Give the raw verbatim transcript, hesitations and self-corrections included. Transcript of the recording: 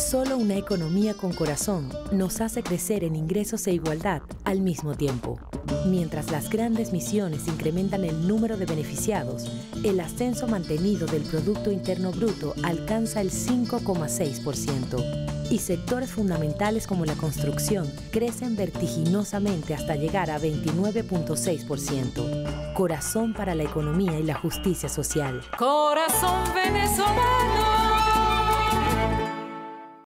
Solo una economía con corazón nos hace crecer en ingresos e igualdad al mismo tiempo. Mientras las grandes misiones incrementan el número de beneficiados, el ascenso mantenido del Producto Interno Bruto alcanza el cinco coma seis por ciento. Y sectores fundamentales como la construcción crecen vertiginosamente hasta llegar a veintinueve punto seis por ciento. Corazón para la economía y la justicia social. Corazón venezolano.